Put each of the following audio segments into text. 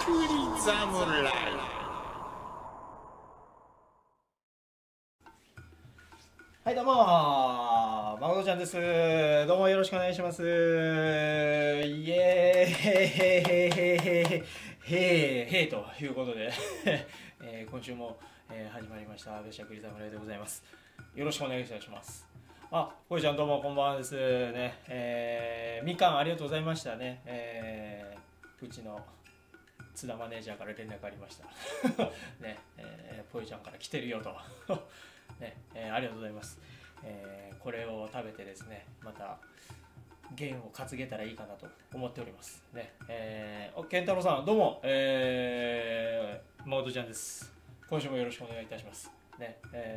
くり侍。はい、どうもまことちゃんです。どうもよろしくお願いします。イエーイへーということで、今週も、始まりましたべしゃくり侍でございます。よろしくお願いいたします。あ、こいちゃんどうもこんばんはですね。みかんありがとうございましたね。うちの津田マネージャーから連絡ありました。ね、ぽいちゃんから来てるよと。ね、ありがとうございます。これを食べてですね、また弦を担げたらいいかなと思っておりますね。健太郎さんどうも、まことちゃんです。今週もよろしくお願いいたしますね。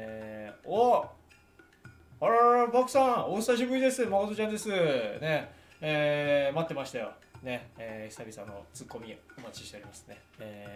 あららら、バクさんお久しぶりです。まことちゃんですね。待ってましたよね。久々のツッコミお待ちしておりますね。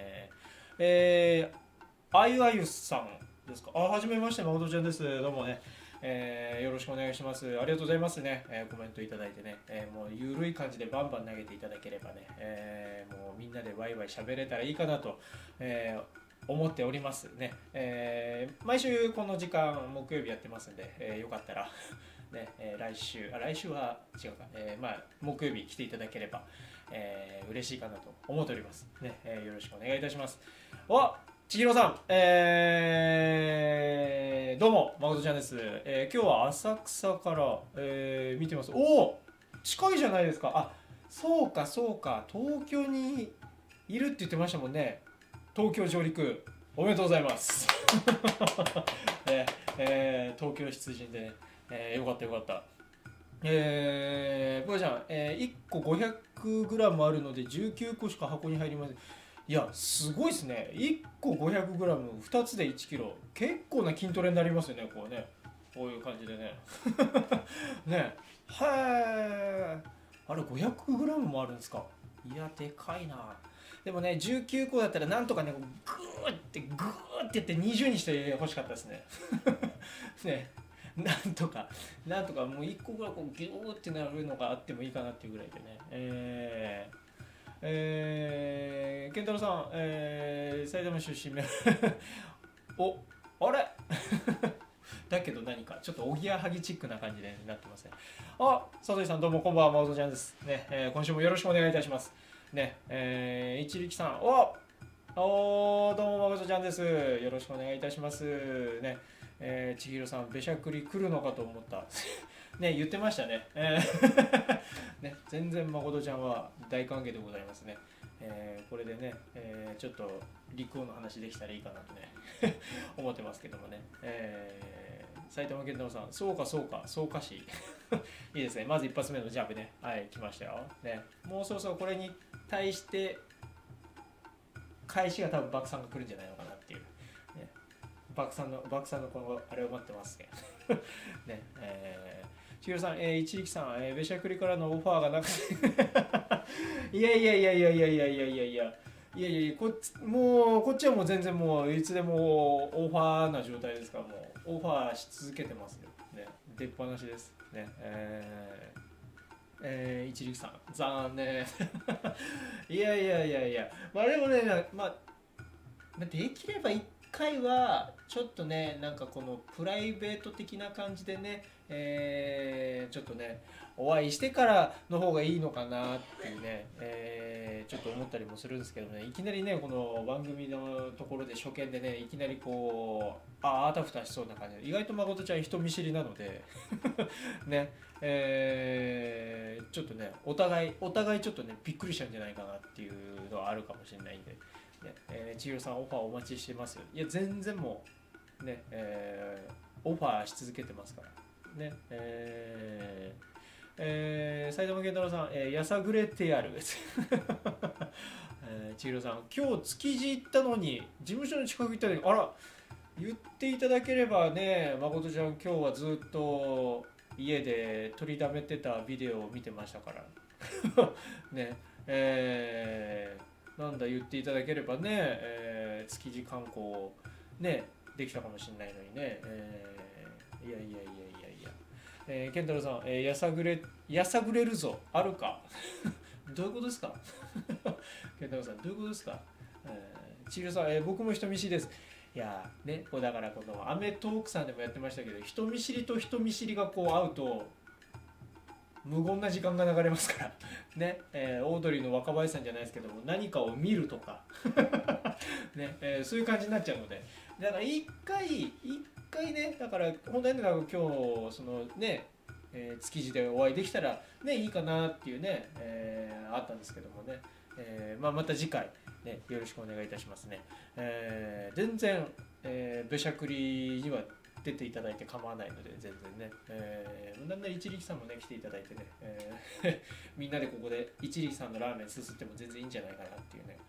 あゆあゆさんですか。はじめまして、まことちゃんです。どうもね、よろしくお願いします。ありがとうございますね。コメントいただいてね、もうゆるい感じでバンバン投げていただければね、もうみんなでワイワイ喋れたらいいかなと、思っておりますね。毎週この時間木曜日やってますんで、よかったらね、来週は違うか、木曜日来ていただければ、嬉しいかなと思っておりますね。よろしくお願いいたします。千尋さん、どうもまことちゃんです。今日は浅草から、見てます。近いじゃないですか。そうかそうか、東京にいるって言ってましたもんね。東京上陸おめでとうございます。東京出陣でね、よかったよかった。ぽいちゃん、1個 500g あるので19個しか箱に入りません。いや、すごいですね。1個 500g、2つで 1kg。結構な筋トレになりますよね、こうね。こういう感じでね。ね。はい。あれ、500g もあるんですか。いや、でかいな。でもね、19個だったらなんとかね、グーってやって20にしてほしかったですね。ね。なんとかもう1個ぐらいこうギューってなるのがあってもいいかなっていうぐらいでね。健太郎さん、埼玉出身あれだけど何かちょっとおぎやはぎチックな感じでなってますね。佐藤さんどうもこんばんは、まことちゃんですね。今週もよろしくお願いいたしますね。一力さんどうもまことちゃんです。よろしくお願いいたしますね。千尋さんべしゃくり来るのかと思ったね、言ってましたね。ね、全然まことちゃんは大歓迎でございますね。これでね、ちょっと陸王の話できたらいいかなとね思ってますけどもね。埼玉県太郎さん、そうかそうかしいいいですね。まず一発目のジャブね、はい来ましたよね。もうそろそろこれに対して返しが多分バクさんが来るんじゃないのかなっていう、ね、バクさんのこのあれを待ってますね。ね、千尋さん、一力さん、べしゃくりからのオファーがなくていやこっちはもう全然もういつでもオファーな状態ですから、もうオファーし続けてますよね。出っ放しですね。一力さん残念いやでもね、できれば1回はちょっとね、なんかこのプライベート的な感じでね、ちょっとねお会いしてからの方がいいのかなっていうね、ちょっと思ったりもするんですけどね。いきなりねこの番組のところで初見でね、いきなりこうあたふたしそうな感じで、意外とまことちゃん人見知りなのでね、ちょっとねお互いちょっとねびっくりしたんじゃないかなっていうのはあるかもしれないんで、千尋さんオファーお待ちしてますよ。いや全然もうね、オファーし続けてますからね。埼玉県太郎さん、やさぐれてやる千尋さん、今日築地行ったのに事務所の近く行ったのに、あら言っていただければね、まことちゃん今日はずっと家で取りだめてたビデオを見てましたからね。なんだ言っていただければね、築地観光ねできたかもしれないのにね。いや健太郎さん、やさぐれるぞあるかどういうことですか健太郎さんどういうことですか？千尋さん、僕も人見知りです。いやね、こうだからこのアメトークさんでもやってましたけど、人見知りと人見知りがこう合うと無言な時間が流れますからね、オードリーの若林さんじゃないですけども、何かを見るとかね、そういう感じになっちゃうので、だから一回ね、だから本当に今日そのね、築地でお会いできたらねいいかなっていうね、あったんですけどもね、また次回ねよろしくお願いいたしますね。全然、べしゃくりには出ていただいて構わないので全然ね、なんなら一力さんもね来ていただいてね、みんなでここで一力さんのラーメンすすっても全然いいんじゃないかなっていうね、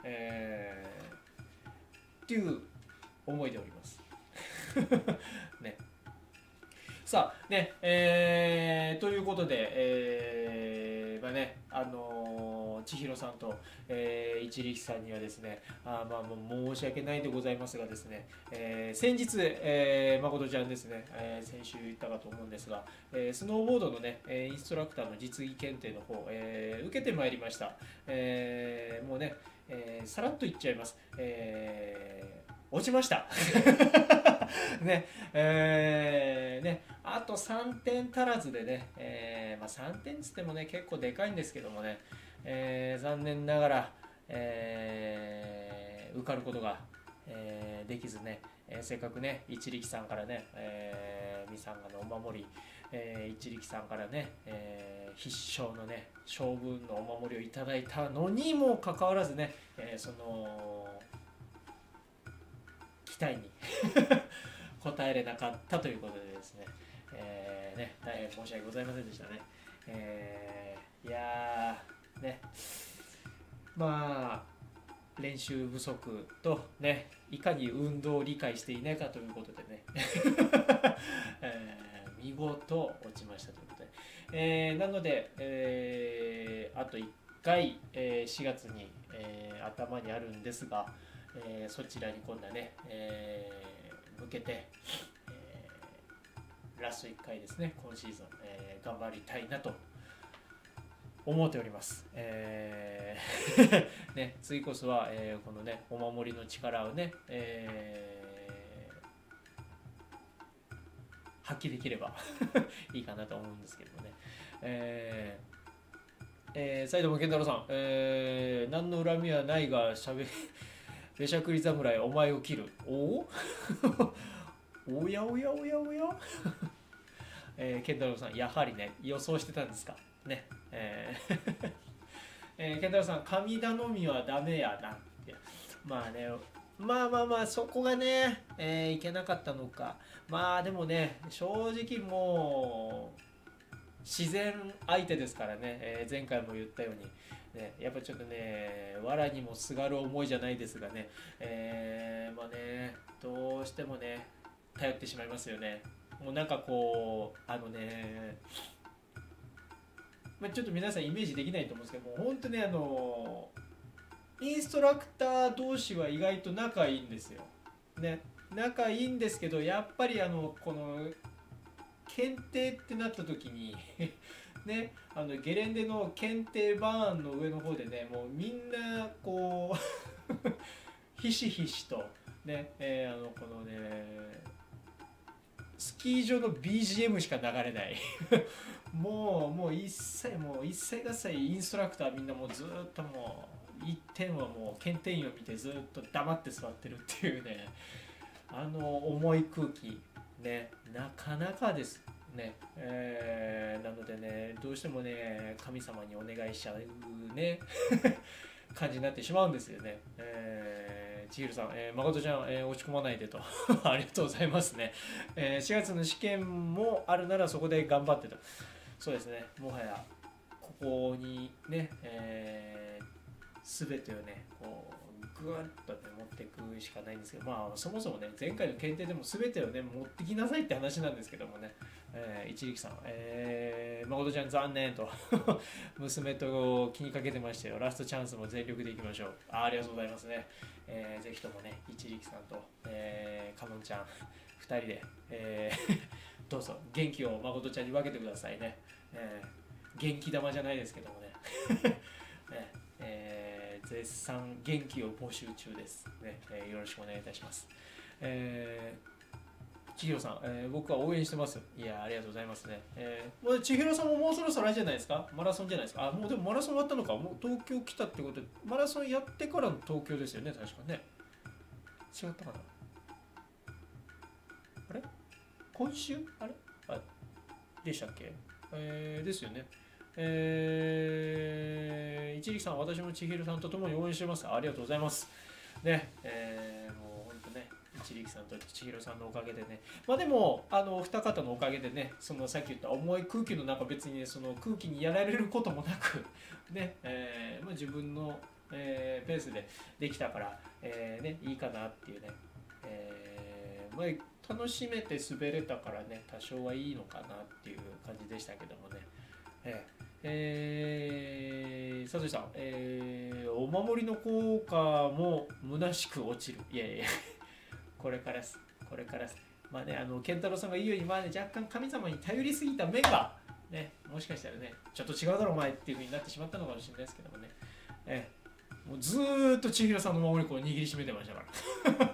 っていう思いでおりますね。さあね、ということで、千尋さんと、一力さんにはですね、もう申し訳ないでございますがですね、先日、誠ちゃんですね、先週言ったかと思うんですが、スノーボードのね、インストラクターの実技検定の方、受けてまいりました。もうね、さらっと言っちゃいます。落ちましたね、あと3点足らずでね、3点つってもね結構でかいんですけどもね、残念ながら、受かることが、できずね、せっかくね一力さんからね、ミサンガのお守り、一力さんからね、必勝のね将軍のお守りをいただいたのにもかかわらずね、その期待に応えれなかったということでですね、大変申し訳ございませんでしたね。いやーね、練習不足とね、いかに運動を理解していないかということでね、見事落ちましたということで、なので、あと1回、4月に、頭にあるんですが、そちらに今度はね、向けて、ラスト1回ですね、今シーズン、頑張りたいなと思っております。ね、次こそは、このね、お守りの力をね、発揮できればいいかなと思うんですけどもね。斉藤健太郎さん、何の恨みはないがべしゃくり侍お前を切る。おやおやおやおや健太郎さん、やはりね、予想してたんですかね。健太郎さん、神頼みはダメやな。いやそこがね、いけなかったのか。でもね、正直もう、自然相手ですからね、前回も言ったように。やっぱちょっとね、藁にもすがる思いじゃないですがね、どうしてもね、頼ってしまいますよね。もうなんかこう、ちょっと皆さんイメージできないと思うんですけども、本当ね、インストラクター同士は意外と仲いいんですよ。ね、仲いいんですけど、やっぱりこの、検定ってなった時にね、ゲレンデの検定バーンの上の方でね、もうみんなこうひしひしとね、このねスキー場の BGM しか流れないもう一切合切インストラクターみんなもうずっともう一点はもう検定員を見てずっと黙って座ってるっていうね、重い空気ね、なかなかですね、なのでね、どうしてもね神様にお願いしちゃうね感じになってしまうんですよね。千尋さん、誠ちゃん、落ち込まないでとありがとうございますね。4月の試験もあるならそこで頑張ってと。そうですね、もはやここにね、全てをねこうグワッと、ね、持っていくしかないんですけど、そもそもね前回の検定でも全てをね持ってきなさいって話なんですけどもね、一力さん、誠ちゃん残念と娘と気にかけてましたよ。ラストチャンスも全力でいきましょう。ありがとうございますね。ぜひともね一力さんと、かのんちゃん2人で、どうぞ元気を誠ちゃんに分けてくださいね。元気玉じゃないですけどもね絶賛元気を募集中です、ね。よろしくお願いいたします。千尋さん、僕は応援してます。いや、ありがとうございますね。千尋さんももうそろそろあれじゃないですか、マラソンじゃないですか。あ、もうでもマラソン終わったのか、もう東京来たってことで、マラソンやってからの東京ですよね、確かね。違ったかな。あれ今週あれでしたっけ。ですよね。一力さん、私も千尋さんと共に応援してます。ありがとうございます。ね、もう本当ね、一力さんと千尋さんのおかげでね、まあでも、二方のおかげでね、そのさっき言った重い空気の中、別にね、その空気にやられることもなく、ね、まあ、自分の、ペースでできたから、ね、いいかなっていうね、まあ、楽しめて滑れたからね、多少はいいのかなっていう感じでしたけどもね。佐藤さん、お守りの効果も虚しく落ちる。いやいや、これからです。これからです。まあね、健太郎さんが言うように、まあね、若干神様に頼りすぎた面が、ね、もしかしたらね、ちょっと違うだろお前っていう風になってしまったのかもしれないですけどもね。もうずーっと千尋さんの守りを握りしめてましたから。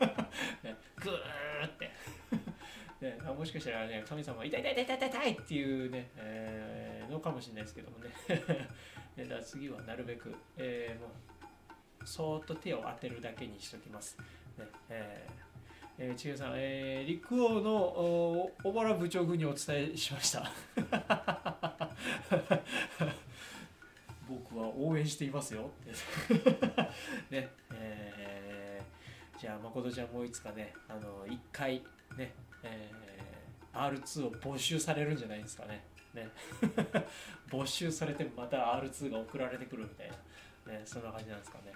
ね、ぐーって。ね、もしかしたらね、神様が痛い痛い痛い痛い痛いっていうね、のかもしれないですけどもね。だから次はなるべく、もうそーっと手を当てるだけにしときます。ね千尋さん、陸王の小原部長軍にお伝えしました。僕は応援していますよ。ねじゃあ誠ちゃんもいつかね、1回ね、R2 を没収されるんじゃないですかね。ね没収されてまた R2 が送られてくるみたいな、ね、そんな感じなんですかね。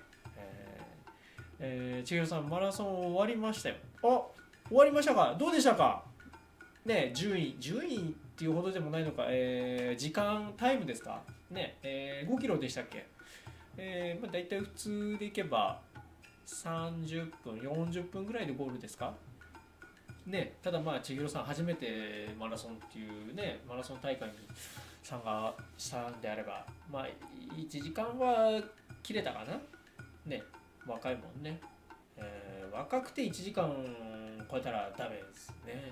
千尋さん、マラソン終わりましたよ。あ、終わりましたか。どうでしたかね。順位っていうほどでもないのか、時間、タイムですかね、5キロでしたっけ。まあ、大体普通でいけば30分、40分ぐらいでゴールですかね。ただまあ千尋さん初めてマラソンっていうね、マラソン大会に参加したんであれば、まあ1時間は切れたかなね。若いもんね、若くて1時間超えたらダメですね。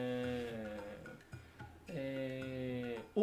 お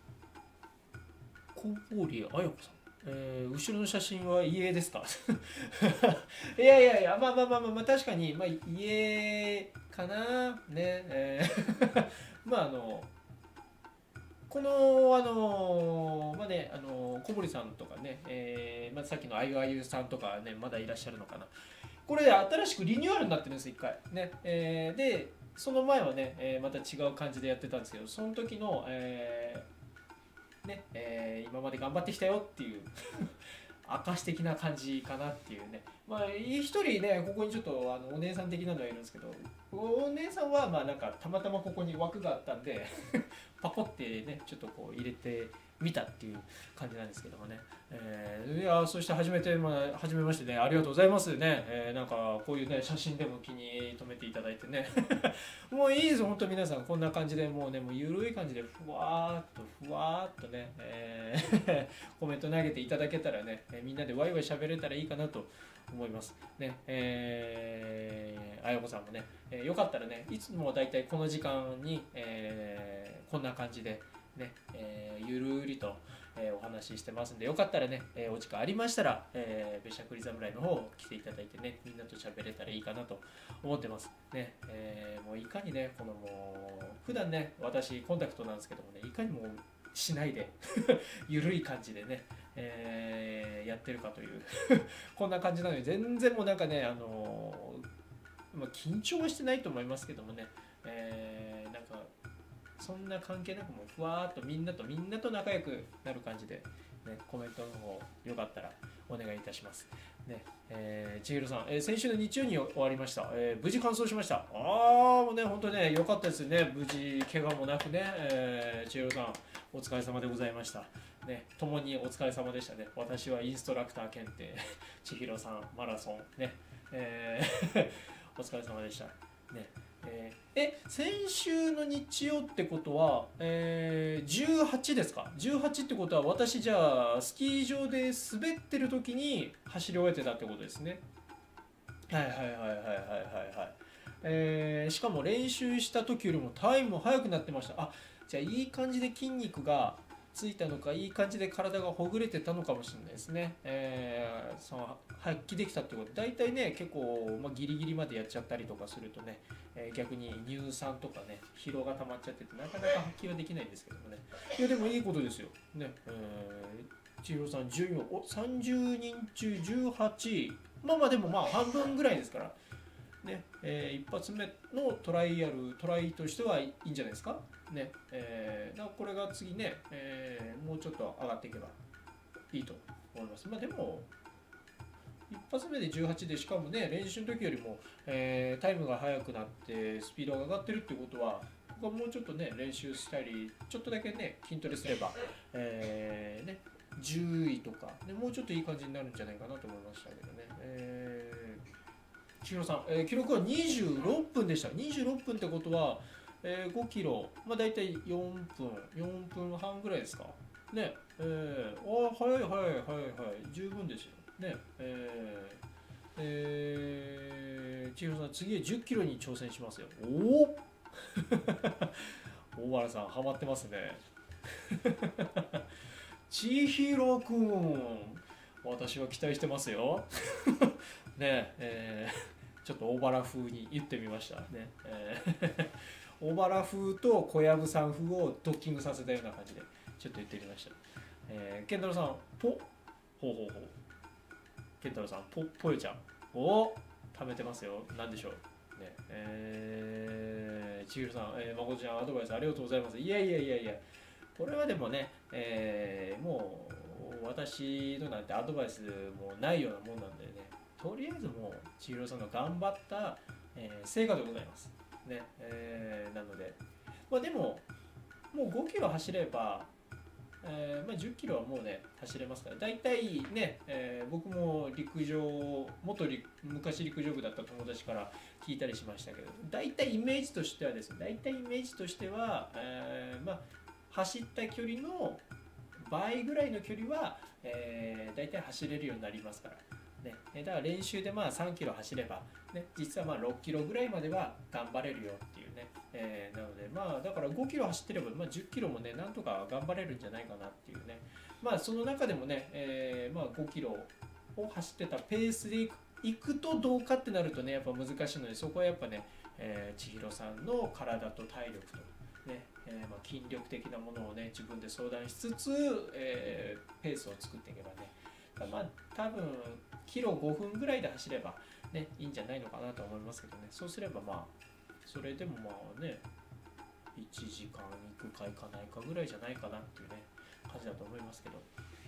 小堀彩子さん、後ろの写真は家ですか。いやいやいや、まあまあまあまあ、まあ、確かに、まあ、家かなね、まあこのまあね、小堀さんとかね、まあ、さっきのあゆあゆさんとかね、まだいらっしゃるのかな。これ新しくリニューアルになってるんです、一回ね。でその前はね、また違う感じでやってたんですけど、その時の、ね今まで頑張ってきたよっていう証的な感じかなっていうね。まあ一人ね、ここにちょっとお姉さん的なのがいるんですけど、お姉さんはまあなんかたまたまここに枠があったんでパコってね、ちょっとこう入れてみたっていう感じなんですけどもね。いや、そして初めましてね、ありがとうございますね。なんかこういうね、写真でも気に留めていただいてね。もういいです、本当皆さん、こんな感じで、もうね、もう緩い感じで、ふわーっとね、コメント投げていただけたらね、みんなでワイワイ喋れたらいいかなと思いますね。あやこさんもね、よかったらね、いつもだいたいこの時間に、こんな感じでね、ゆるりと、お話ししてますんで、よかったらね、お時間ありましたら、べしゃくり侍の方来ていただいてね、みんなと喋れたらいいかなと思ってますね。もういかにね、このもう普段ね、私コンタクトなんですけどもね、いかにもしないでゆるい感じでね、やってるかというこんな感じなので、全然もうなんかね、まあ、緊張はしてないと思いますけどもね、なんかそんな関係なくもうふわーっとみんなと仲良くなる感じで、ね、コメントの方よかったらお願いいたします。ね千尋さん、先週の日曜に終わりました。無事完走しました。もうね、本当ね、良かったですね。無事、怪我もなくね、千尋さん、お疲れ様でございました。ね、共にお疲れ様でしたね。私はインストラクター検定、千尋さん、マラソン、ね、お疲れ様でした。 ね先週の日曜ってことは、18ですか。18ってことは私じゃあスキー場で滑ってる時に走り終えてたってことですね。はいはいはいはいはいはいはい。しかも練習した時よりもタイムも速くなってました。あ、じゃあいい感じで筋肉がついたのか、いい感じで体がほぐれてたのかもしれないですね。その発揮できたってこと。大体ね、結構、ギリギリまでやっちゃったりとかするとね、逆に乳酸とかね、疲労が溜まっちゃってて、なかなか発揮はできないんですけどもね。いや、でもいいことですよ。ね、千尋さん14、30人中18位。でも半分ぐらいですから。ね一発目のトライとしてはいいんじゃないですか。ねだからこれが次ね、もうちょっと上がっていけばいいと思います。でも一発目で18で、しかもね練習の時よりも、タイムが速くなってスピードが上がってるってことは、ここはもうちょっとね練習したりちょっとだけね筋トレすれば、10位とか、ね、もうちょっといい感じになるんじゃないかなと思いましたけどね。千尋さん、記録は26分でした。26分ってことは、5キロ、だいたい4分半ぐらいですか。ね、早い早い早い早い、十分ですよ。ね、千尋さん、次は10キロに挑戦しますよ。おお大原さん、ハマってますね。千尋くん、私は期待してますよ。ねちょっと大原風に言ってみましたね。大原風と小籔さん風をドッキングさせたような感じでちょっと言ってみました。健太郎さん、ほうほうほう。健太郎さん、ぽよちゃん。貯めてますよ。なんでしょう。ね、ちひろさん、まこちゃん、アドバイスありがとうございます。いや、これはでもね、もう私のなんてアドバイスもないようなもんなんでね、とりあえずもう千尋さんが頑張った、成果でございます。ねなので、でももう5キロ走れば、10キロはもうね走れますから、大体ね、僕も昔陸上部だった友達から聞いたりしましたけど、大体イメージとしてはですね、走った距離の倍ぐらいの距離は、大体走れるようになりますから。ね、だから練習で3キロ走れば、ね、実は6キロぐらいまでは頑張れるよっていうね、なのでだから5キロ走ってれば、10キロもねなんとか頑張れるんじゃないかなっていうね、その中でもね、5キロを走ってたペースでいくとどうかってなるとねやっぱ難しいので、そこはやっぱね、千尋さんの体と体力とね、筋力的なものをね自分で相談しつつ、ペースを作っていけばね、多分キロ5分ぐらいで走れば、ね、いいんじゃないのかなと思いますけどね。そうすればそれでもね1時間行くか行かないかぐらいじゃないかなっていうね感じだと思いますけど、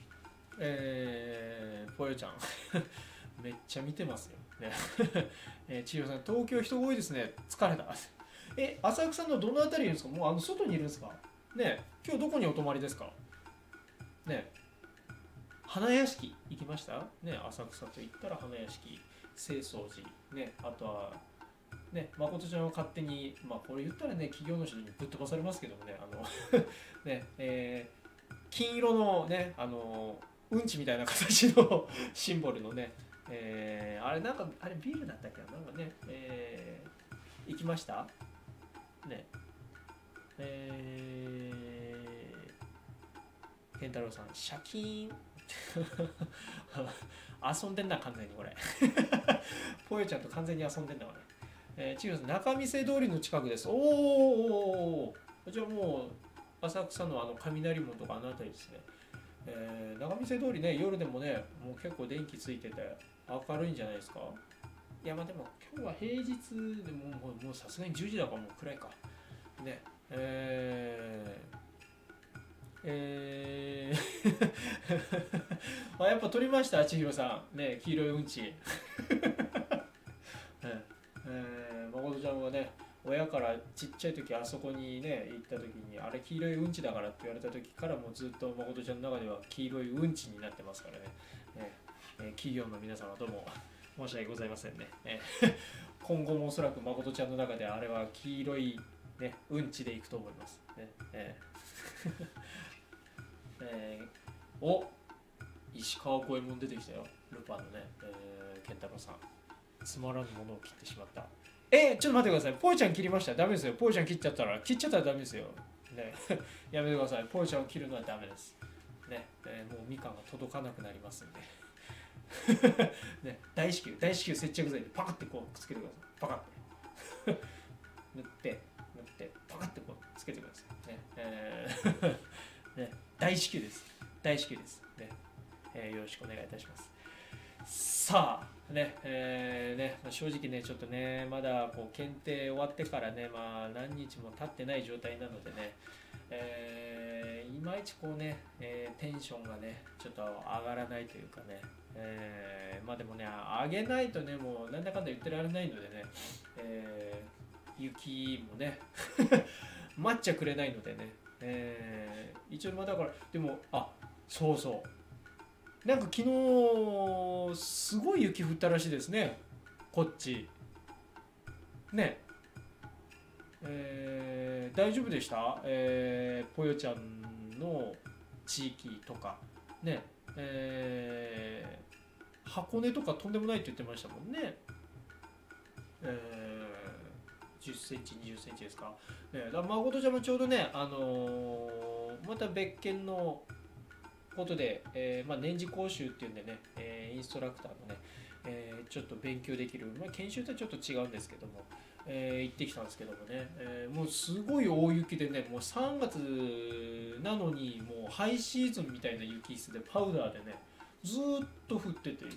ぽよちゃんめっちゃ見てますよね千尋さん、東京人多いですね、疲れた浅草のどの辺りいるんですか。もう外にいるんですかね。今日どこにお泊まりですかね。花屋敷行きましたね。浅草といったら花屋敷、清掃寺ね、あとはね、誠ちゃんは勝手に、これ言ったらね企業の人にぶっ飛ばされますけどもね、ね、金色のねうんちみたいな形のシンボルのね、あれビールだったっけな、ね、行きましたね。健太郎さん、シャキーン遊んでんな、完全にこれぽよちゃんと完全に遊んでんだこれ。千尋さん、仲見世通りの近くです。じゃあもう浅草の雷門とかあの辺りですね。仲見世通りね、夜でもねもう結構電気ついてて明るいんじゃないですか。いやでも今日は平日でもうさすがに10時だからもう暗いかね。やっぱ撮りました、千尋さんね、黄色いうんち誠ちゃんはね、親からちっちゃい時あそこにね行った時に、あれ黄色いうんちだからって言われた時からもうずっと誠ちゃんの中では黄色いうんちになってますからね。企業の皆様どうも申し訳ございませんね。 今後もおそらく誠ちゃんの中であれは黄色い、ね、うんちでいくと思います、ね。お、石川五右衛門出てきたよ、ルパンのね、健太郎さん。つまらぬものを切ってしまった。ちょっと待ってください。ポイちゃん切りました。ダメですよ。ポイちゃん切っちゃったらダメですよ。ね、やめてください。ポイちゃんを切るのはダメです。ね、もうみかんが届かなくなりますんで。ね、大至急接着剤でパカってこうつけてください。パカって塗ってパカってこうつけてくださいね。ね、大至急です。ね、よろしくお願いいたします。さあね、正直ねちょっとねまだこう検定終わってからね何日も経ってない状態なのでね、いまいちこうね、テンションがねちょっと上がらないというかね、でもね上げないとねもうなんだかんだ言ってられないのでね、雪もね待っちゃくれないのでね、一応だからでもそうなんか昨日すごい雪降ったらしいですね、こっちね。大丈夫でした、ぽよちゃんの地域とかね、箱根とかとんでもないって言ってましたもんね。10センチ20センチですか、ね、だから誠ちゃんもちょうどね、また別件のことで、年次講習っていうんでね、インストラクターのね、ちょっと勉強できる、研修とはちょっと違うんですけども、行ってきたんですけどもね、もうすごい大雪でね、もう3月なのにもうハイシーズンみたいな雪質でパウダーでねずーっと降ってて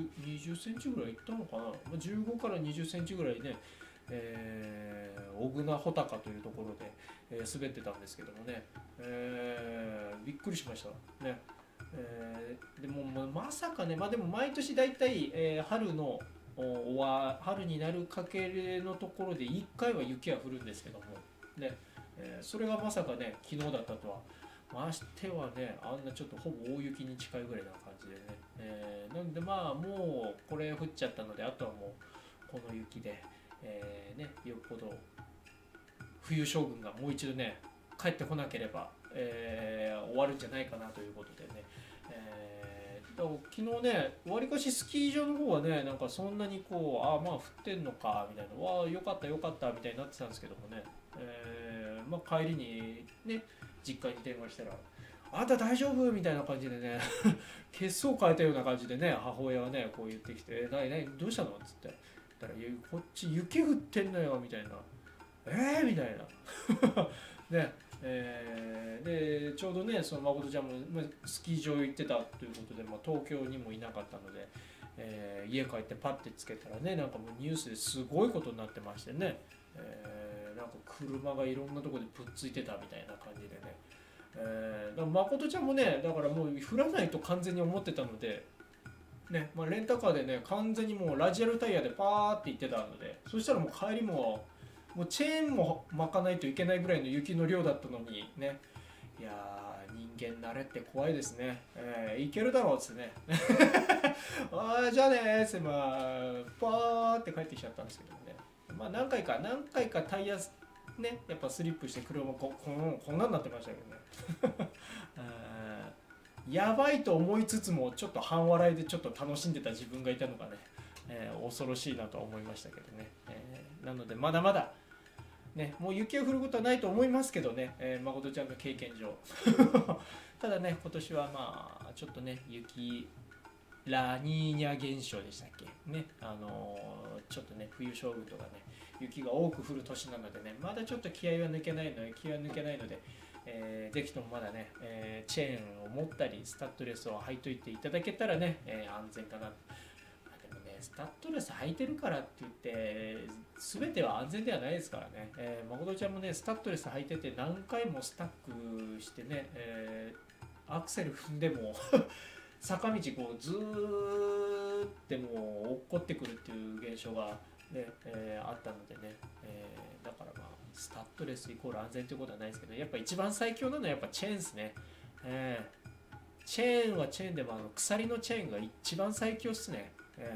20センチぐらいいったのかな、15から20センチぐらいね、小倉穂高というところで、滑ってたんですけどもね、びっくりしましたね。でもまさかね、でも毎年だいたい春になるかけのところで1回は雪は降るんですけどもね、それがまさかね昨日だったとは。ましてはね、あんなちょっとほぼ大雪に近いぐらいな感じでね、なんでもうこれ降っちゃったので、あとはもうこの雪で、よっぽど冬将軍がもう一度ね帰ってこなければ、終わるんじゃないかなということでね、だから昨日ねわりかしスキー場の方はねなんかそんなにこう降ってんのかみたいな、よかったみたいになってたんですけどもね、帰りにね実家に電話したらあんた大丈夫みたいな感じでね血相変えたような感じでね母親がねこう言ってきて何どうしたのっつってだからこっち雪降ってんのよみたいなみたいなね、でちょうどねその誠ちゃんもスキー場行ってたということで、東京にもいなかったので、家帰ってパッてつけたらねなんかもうニュースですごいことになってましてね、なんか車がいろんなところでぶっついてたみたいな感じでね、だから誠ちゃんもねだからもう降らないと完全に思ってたのでね、レンタカーでね完全にもうラジアルタイヤでパーって行ってたので、そしたらもう帰りもチェーンも巻かないといけないぐらいの雪の量だったのにね、いやー人間慣れって怖いですね、いけるだろうっつってねじゃあねーってパーって帰ってきちゃったんですけどね、何回かタイヤねやっぱスリップして車もこんなんなってましたけどねやばいと思いつつもちょっと半笑いでちょっと楽しんでた自分がいたのがね、恐ろしいなと思いましたけどね、なのでまだまだね、もう雪を降ることはないと思いますけどね、誠ちゃんの経験上ただね今年はちょっとね雪ラニーニャ現象でしたっけね、ちょっとね冬将軍とかね雪が多く降る年なのでねまだちょっと気合は抜けないので、ぜひともまだね、チェーンを持ったりスタッドレスを履いといていただけたらね、安全かな。でもねスタッドレス履いてるからって言って全ては安全ではないですからね、誠ちゃんもねスタッドレス履いてて何回もスタックしてね、アクセル踏んでも坂道こうずーってもう落っこってくるっていう現象が、ねあったのでね、だからスタッドレスイコール安全ということはないですけど、やっぱ一番最強なのはやっぱチェーンですね、チェーンはチェーンでも鎖のチェーンが一番最強っすね、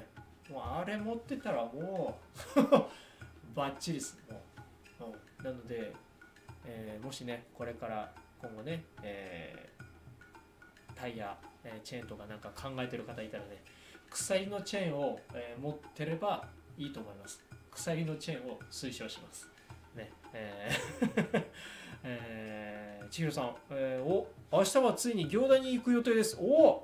もうあれ持ってたらもうバッチリです。もう、なので、もしねこれから今後ね、タイヤ、チェーンとかなんか考えてる方いたらね、鎖のチェーンを、持ってればいいと思います。鎖のチェーンを推奨します。ね、千尋さん、明日はついに行田に行く予定です。お、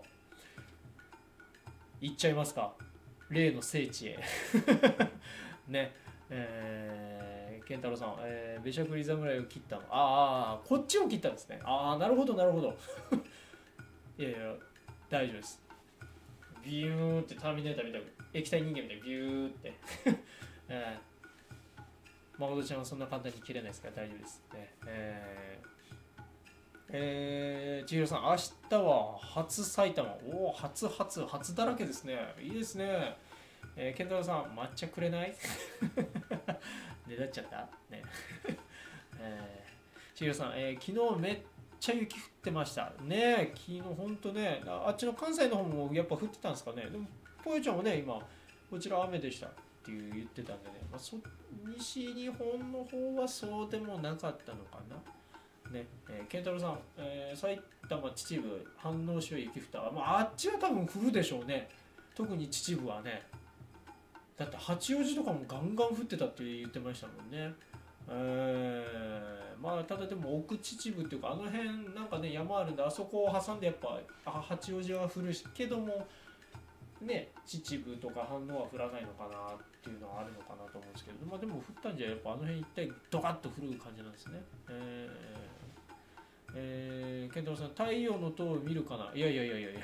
行っちゃいますか。例の聖地へ。ね、健太郎さん、べしゃくり侍を切ったの。こっちを切ったんですね。なるほど、なるほど。いやいや、大丈夫です。ビューってターミネーターみたいな、液体人間みたいにビューって。誠ちゃんはそんな簡単に切れないですから大丈夫です。千尋さん、明日は初埼玉。初だらけですね。いいですね。健太郎さん、抹茶くれないねだっちゃったね。千尋さん、昨日めっちゃ雪降ってましたね。昨日ほんとね、あっちの関西の方もやっぱ降ってたんですかね。でもぽよちゃんはね、今こちら雨でしたって言ってたんでね、西日本の方はそうでもなかったのかなね。健太郎さん、埼玉秩父飯能市は雪降った。あっちは多分降るでしょうね。特に秩父はね、だって八王子とかもガンガン降ってたって言ってましたもんね。ただでも奥秩父っていうかあの辺なんかね山あるんで、あそこを挟んでやっぱ八王子は降るけどもね、秩父とか飯能は降らないのかなっていうのはあるのかなと思うんですけど、でも降ったんじゃやっぱあの辺一体ドカッと降る感じなんですね。健太郎さん、太陽の塔を見るかな。いや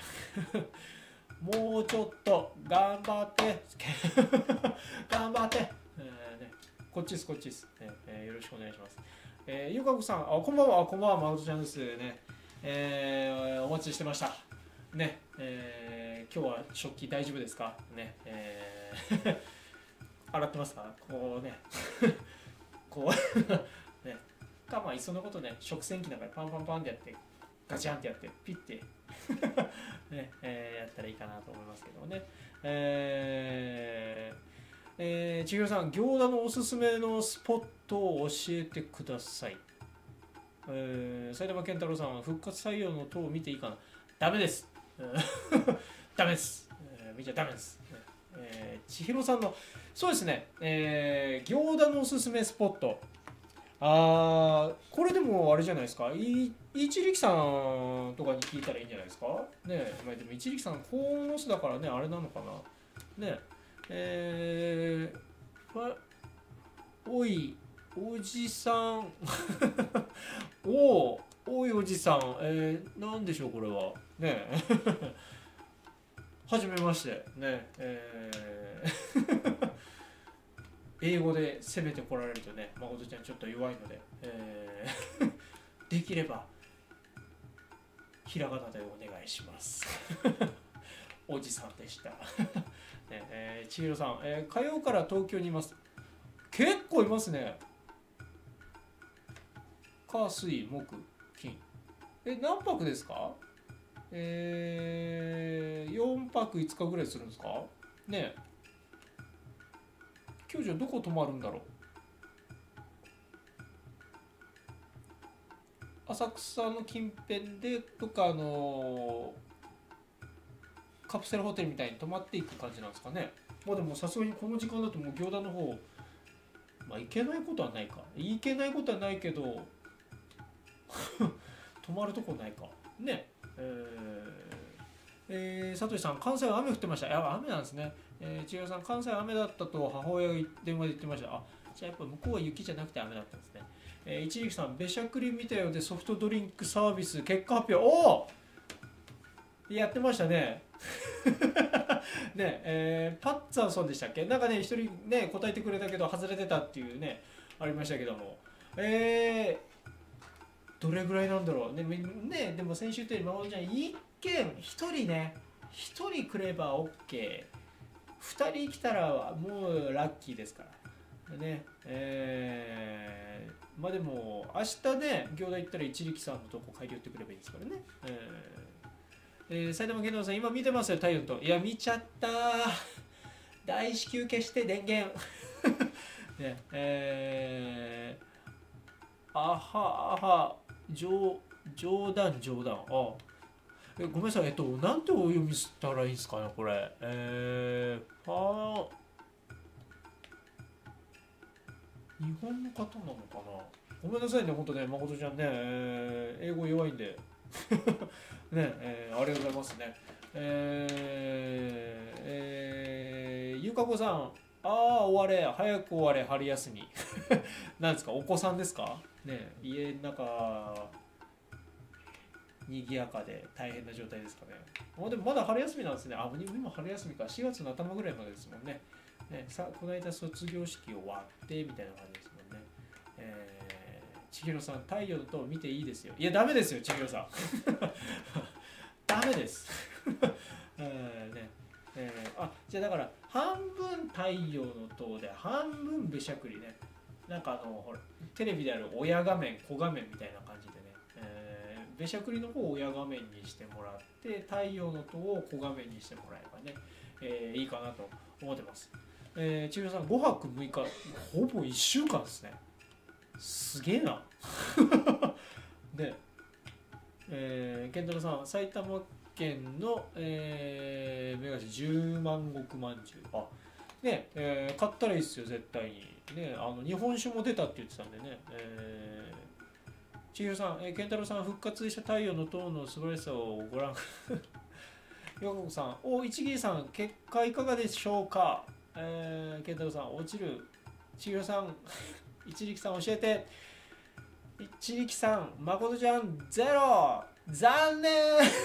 もうちょっと頑張って頑張って、こっちです、よろしくお願いします。ゆかこさん、こんばんは、まことちゃんですね。お待ちしてましたね。今日は食器大丈夫ですかね。洗ってますか、こうねこうね、いっそのことね、食洗機なんかでパンパンパンってやってガチャンってやってピッてね、やったらいいかなと思いますけどね。千尋さん、行田のおすすめのスポットを教えてください。埼玉健太郎さん、復活採用の塔を見ていいかな。ダメです。ダメです。見ちゃダメです。千尋さんの、そうですね、行田のおすすめスポット。これでもあれじゃないですか。一力さんとかに聞いたらいいんじゃないですか。ね、でも一力さん、鴻巣だからね、あれなのかな。ね、おい、おじさん。おい、おじさん。なんでしょう、これは。ね。はじめまして。ね。英語で攻めてこられるとね、誠ちゃんちょっと弱いので、できればひらがなでお願いします。おじさんでした。千尋さん、火曜から東京にいます。結構いますね。火水木金。何泊ですか？4泊5日ぐらいするんですかね。今日じゃどこ泊まるんだろう。浅草の近辺でとかカプセルホテルみたいに泊まっていく感じなんですかね。でもさすがにこの時間だともう行田の方行けないことはないか。行けないことはないけど泊まるとこないかね。さとしさん、関西は雨降ってました。雨なんですね。千尋さん、関西は雨だったと母親が電話で言ってました。じゃあやっぱ向こうは雪じゃなくて雨だったんですね。一力さん、べしゃくり見たようでソフトドリンクサービス結果発表。やってましたね。ね、パッツァーソンでしたっけ。なんかね、一人ね、答えてくれたけど外れてたっていうね、ありましたけども。どれぐらいなんだろう。でも先週言ったように、誠ちゃん、1人ね、1人来れば OK。2人来たらもうラッキーですからね。でも明日ね、行田行ったら一力さんのとこ帰り寄ってくればいいですからね。埼玉県のさん、今見てますよ、太陽と。いや、見ちゃった大至急消して電源ねあはあは冗談あごめんなさいなんてお読みしたらいいんですかねこれ日本の方なのかな。ごめんなさいね本当ね誠ちゃんね、英語弱いんでね、ありがとうございますね。ゆかこさん、終われ、早く終われ、春休み。なんですか、お子さんですかね、家の中、賑やかで大変な状態ですかね。でもまだ春休みなんですね。今春休みか、4月の頭ぐらいまでですもんね。この間卒業式終わってみたいな感じですもんね。千尋さん、太陽と見ていいですよ。いや、ダメですよ、千尋さん。ダメです。じゃあだから半分太陽の塔で半分べしゃくりね。なんかほらテレビである親画面子画面みたいな感じでね、べしゃくりの方を親画面にしてもらって太陽の塔を子画面にしてもらえばね、いいかなと思ってます。千尋さん5泊6日ほぼ1週間ですね。すげえな。で、健太郎さん埼玉県の、メガシ10万石まんじゅうね、買ったらいいっすよ絶対にね。日本酒も出たって言ってたんでね。千尋さん、健太郎さん復活した太陽の塔の素晴らしさをご覧よここさん、一木さん結果いかがでしょうか。健太郎さん落ちる。千尋さん一力さん教えて。一力さん誠ちゃんゼロ残念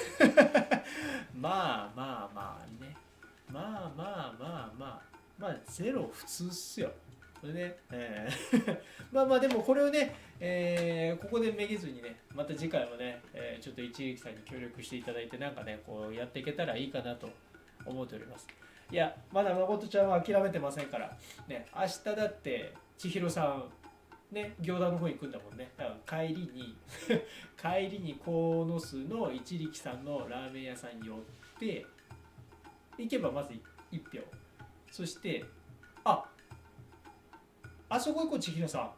まあね、まあゼロ普通っすよこれね、まあでもこれをね、ここでめげずにねまた次回もね、ちょっと一力さんに協力していただいてなんかねこうやっていけたらいいかなと思っております。いやまだ誠ちゃんは諦めてませんからね。明日だって千尋さんね、行田の方行くんだもんね。だから帰りに帰りに鴻巣の一力さんのラーメン屋さんに寄って行けばまず1票。そしてあそこ行こう千尋さん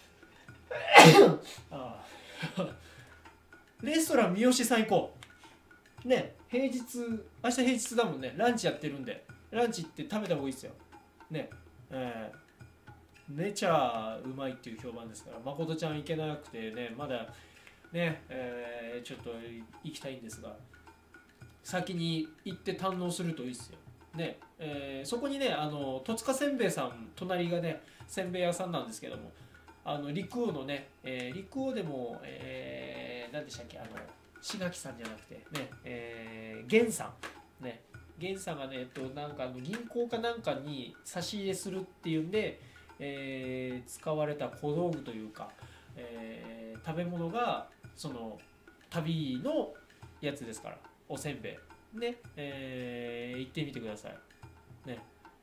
レストラン三好さん行こうね。明日平日だもんね。ランチやってるんでランチ行って食べた方がいいですよね。めちゃうまいっていう評判ですから誠ちゃん行けなくてねまだね、ちょっと行きたいんですが先に行って堪能するといいですよね。そこにね戸塚せんべいさん隣がねせんべい屋さんなんですけども陸王のね、陸王でも、何でしたっけ志垣さんじゃなくてね、源さんね源さんがねなんか銀行かなんかに差し入れするっていうんで使われた小道具というか、食べ物がその旅のやつですからおせんべいね、行ってみてくださいね。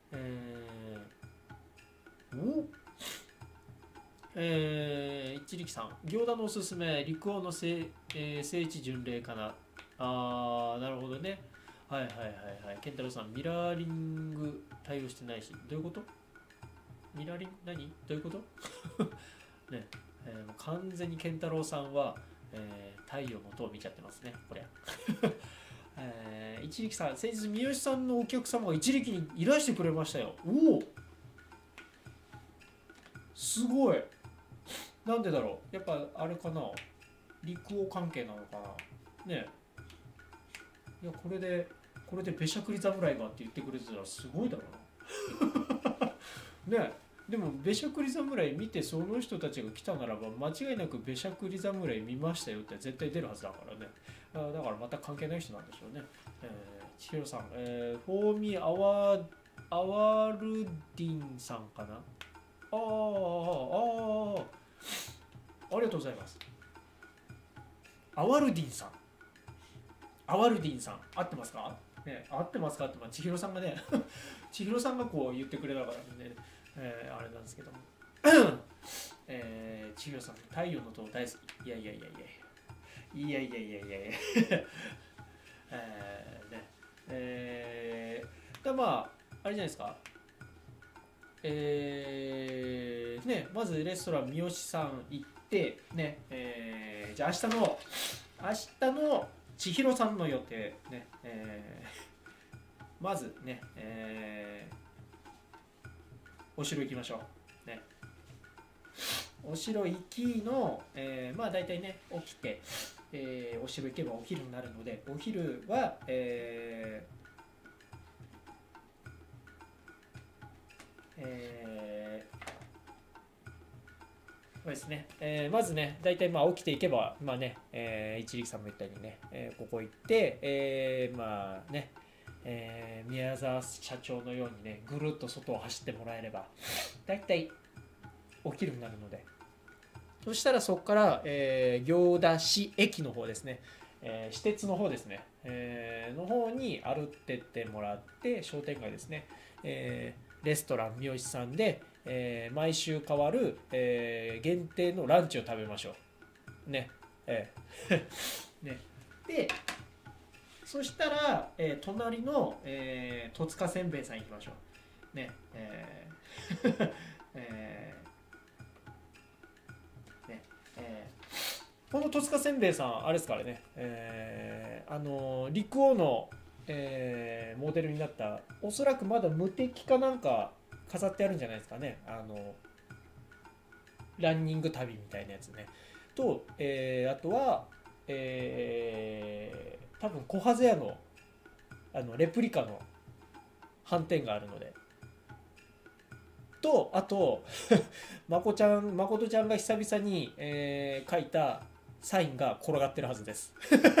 一力さん行田のおすすめ陸王の聖地巡礼かな。なるほどね。はい健太郎さんミラーリング対応してないしどういうこと。ミラーリング何どういうことね、完全に健太郎さんは、太陽の塔を見ちゃってますねこれ一力さん先日三好さんのお客様が一力にいらしてくれましたよ。すごい。なんでだろうやっぱあれかな陸王関係なのかなね。いやこれでべしゃくり侍がって言ってくれてたらすごいだろうなね。でもべしゃくり侍見てその人たちが来たならば間違いなくべしゃくり侍見ましたよって絶対出るはずだからね。だからまた関係ない人なんでしょうね。千尋さん、フォーミーアワルディンさんかな。ありがとうございます。アワルディンさん合ってますかね。合ってますかって、千尋さんがね千尋さんがこう言ってくれたからね、あれなんですけども千尋さん太陽の塔大好き。いやねだまああれじゃないですかね、まずレストラン三好さん行ってね、じゃあ明日の千尋さんの予定ね、まずね、お城行きましょうね。お城行きの、まあ大体ね起きて、お城行けばお昼になるので、お昼は、そうですね、まずね、大体まあ起きていけば、まあね、一力さんも言ったようにね、ここ行って、まあね、宮沢社長のようにね、ぐるっと外を走ってもらえれば、大体起きるようになるので、そしたらそこから、行田市駅の方ですね、私鉄の方ですね、の方に歩ってってもらって、商店街ですね、レストラン三好さんで、毎週変わる、限定のランチを食べましょうね。ねでそしたら、隣の、戸塚せんべいさん行きましょうね。この戸塚せんべいさんあれですからね、陸王の、モデルになったおそらくまだ無敵かなんか飾ってあるんじゃないですかね、ランニング旅みたいなやつねと、あとは、多分小ハゼ屋のレプリカの斑点があるのでと、あとまことちゃんが久々に、書いたサインが転がってるはずです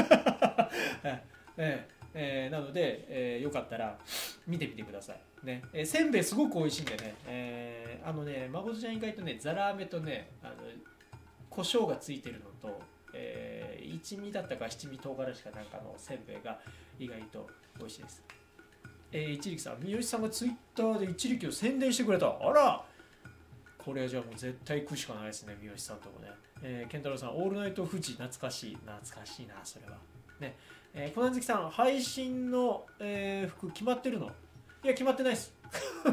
なので、よかったら見てみてくださいね。せんべいすごく美味しいんでね、まことちゃん意外とねザラメとね胡椒がついてるのと、一味だったか七味唐辛子かなんかのせんべいが意外と美味しいです。一力さん、三好さんがツイッターで一力を宣伝してくれた。あら、これはじゃあもう絶対行くしかないですね、三好さんともね。健太郎さん、オールナイト富士、懐かしいな、それは。ね。コナン好きさん、配信の、服決まってるの？いや、決まってないです。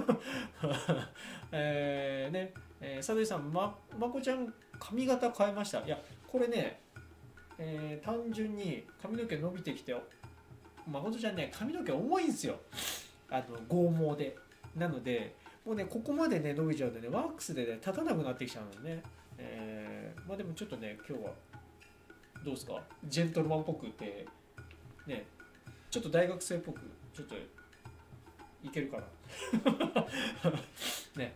ね、佐藤さん、まこちゃん、髪型変えました。いや、これね、単純に髪の毛伸びてきて、まことちゃんね、髪の毛重いんですよ。剛毛で。なので、もうね、ここまでね、伸びちゃうとね、ワックスでね、立たなくなってきちゃうのでね。まあでもちょっとね、今日は、どうですか？ジェントルマンっぽくて、ね、ちょっと大学生っぽく、ちょっと、いけるかな。ね、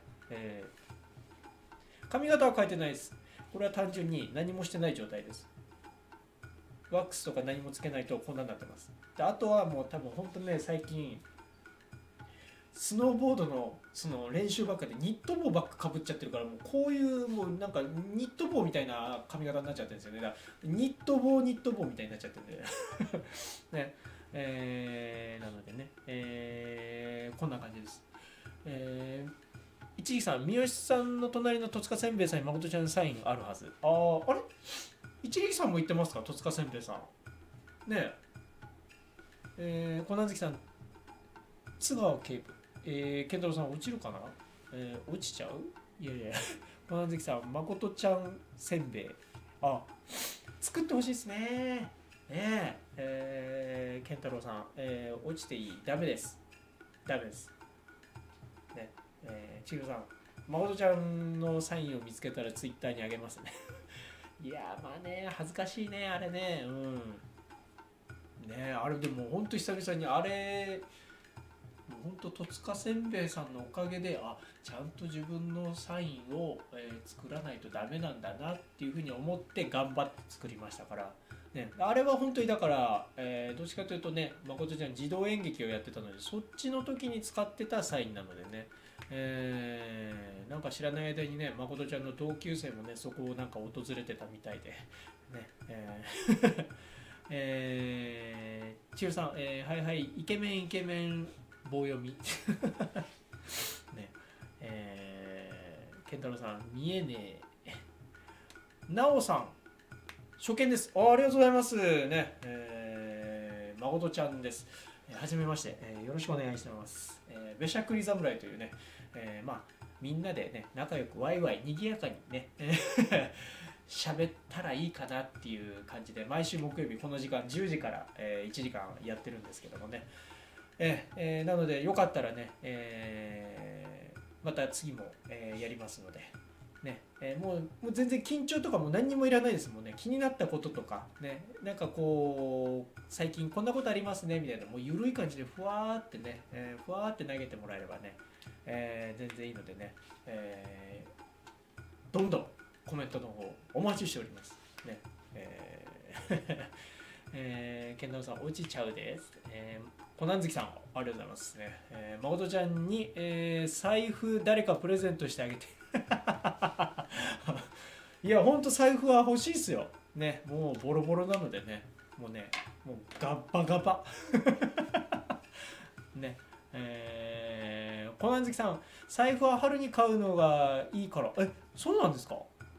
髪型は変えてないです。これは単純に何もしてない状態です。ワックスとか何もつけないとこんなになってます。であとはもう多分本当にね、最近スノーボードのその練習ばっかでニット帽ばっかかぶっちゃってるから、もうこういうもうなんかニット帽みたいな髪型になっちゃってるんですよね。だからニット帽みたいになっちゃってるんでね、なのでね、こんな感じです。一木さん、三好さんの隣の戸塚せんべいさんに誠ちゃんのサインあるはず。あれ一力さんも言ってますか、戸塚せんべいさん。ねえ。小南月さん、津川警部。健太郎さん、落ちるかな？落ちちゃう？いやいや。小南月さん、誠ちゃんせんべい。作ってほしいですね。ねえ。健太郎さん、落ちていい？ダメです。ダメです。ね。ちひろさん、誠ちゃんのサインを見つけたらツイッターにあげますね。いやまあね、恥ずかしいね、あれね。ね、あれでも本当久々にあれ、本当戸塚せんべいさんのおかげで、ちゃんと自分のサインを、作らないとダメなんだなっていうふうに思って頑張って作りましたから。ね、あれは本当にだから、どっちかというとね、誠ちゃん自動演劇をやってたので、そっちの時に使ってたサインなのでね。なんか知らない間にね、誠ちゃんの同級生もね、そこをなんか訪れてたみたいで、ね、千尋さん、はいはい、イケメン棒読み。ね、健太郎さん、見えねえ。なおさん、初見です。ありがとうございます。ね、誠ちゃんです。 はじめまして、よろしくお願いします。べしゃくり侍というね、みんなでね、仲良くワイワイ賑やかにね、喋ったらいいかなっていう感じで、毎週木曜日この時間10時から、1時間やってるんですけどもね、なのでよかったらね、また次も、やりますので、ねもう全然緊張とかも何にもいらないですもんね。気になったこととか、ね、なんかこう最近こんなことありますねみたいな、もう緩い感じでふわーってね、ふわーって投げてもらえればね、全然いいのでね、どんどんコメントの方お待ちしておりますね。ケンタロウさん、落ちちゃうです。コナン好きさん、ありがとうございますね。まことちゃんに、財布誰かプレゼントしてあげて。いや、ほんと財布は欲しいっすよ。ね、もうボロボロなのでね、もうね、もうガッバガバ。ね、コナン好きさん、財布は春に買うのがいいから。そうなんですか？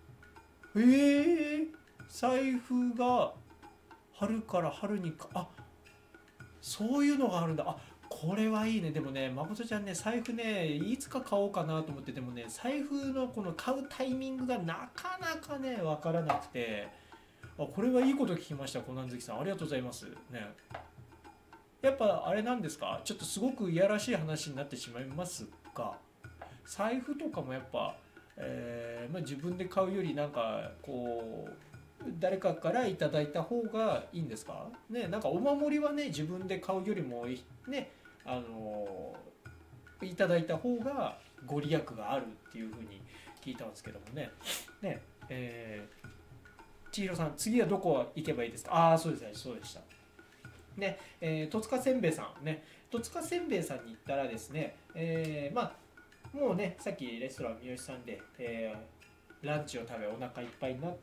財布が春から春にそういうのがあるんだ。これはいいね。でもね、まことちゃんね、財布ね、いつか買おうかなと思って、でもね、財布のこの買うタイミングがなかなかね、わからなくて、これはいいこと聞きました、コナン好きさん。ありがとうございます。ね。やっぱあれなんですか？ちょっとすごくいやらしい話になってしまいますが、財布とかもやっぱ、自分で買うよりなんかこう、誰かからいただいた方がいいんですかね。なんかお守りはね、自分で買うよりもね、いただいた方がご利益があるっていうふうに聞いたんですけどもね。ね、千尋さん、次はどこ行けばいいですか？そうですね、そうでした。ね、戸塚せんべいさんね、戸塚せんべいさんに行ったらですね、もうね、さっきレストラン三好さんで、ランチを食べお腹いっぱいになって、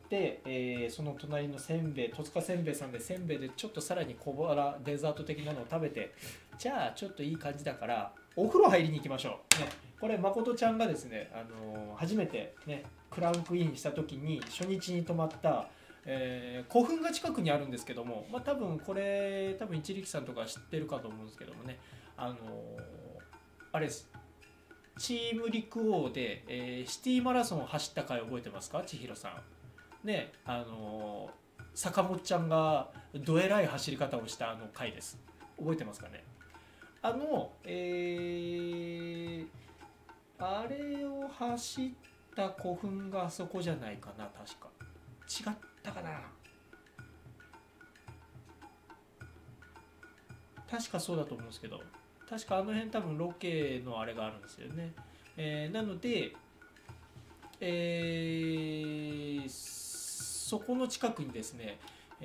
その隣のせんべい、戸塚せんべいさんでせんべいでちょっとさらに小腹デザート的なのを食べて、じゃあちょっといい感じだからお風呂入りに行きましょう、ね、これまことちゃんがですね、初めてねクランクインした時に初日に泊まった、古墳が近くにあるんですけども、多分これ一力さんとか知ってるかと思うんですけどもね、あれです、チーム陸王で、シティマラソンを走った回覚えてますか、千尋さん。ね、坂本ちゃんがどえらい走り方をした回です。覚えてますかね。あれを走った古墳があそこじゃないかな、確か。違ったかな。確かそうだと思うんですけど、確かあの辺多分ロケのあれがあるんですよね。なので、そこの近くにですね、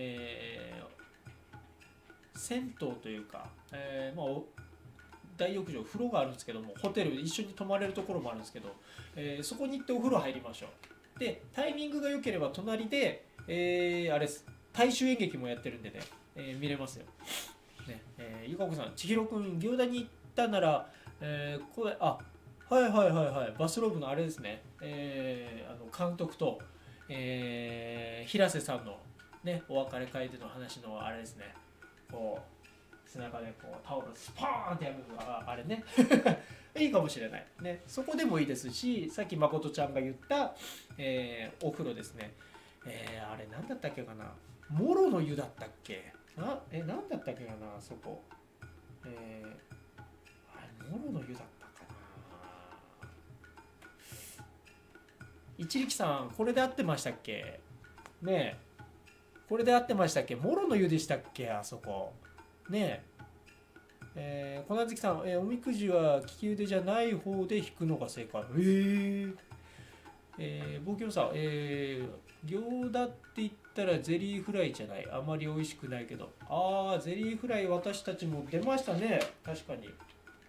銭湯というか、大浴場、風呂があるんですけども、ホテルで一緒に泊まれるところもあるんですけど、そこに行ってお風呂入りましょう。で、タイミングが良ければ隣で、あれです、大衆演劇もやってるんでね、見れますよ。ね、ゆかこさん、千尋くん、行田に行ったなら、これ、はい、バスローブのあれですね、監督と、平瀬さんの、ね、お別れ会での話のあれですね、こう、背中でこうタオルスパーンってやるのがあれね、いいかもしれない、ね。そこでもいいですし、さっきまことちゃんが言った、お風呂ですね、あれ何だったっけかな、もろの湯だったっけ、何だったっけかな、そこ。あれ、もろの湯だったかな。一力さん、これで合ってましたっけねえ。これで合ってましたっけ、もろの湯でしたっけ、あそこ。ねえ。小夏さん、おみくじは利き腕じゃない方で引くのが正解。冒険さん、行田って言ったらゼリーフライじゃない、あまり美味しくないけど、ゼリーフライ私たちも出ましたね、確かに。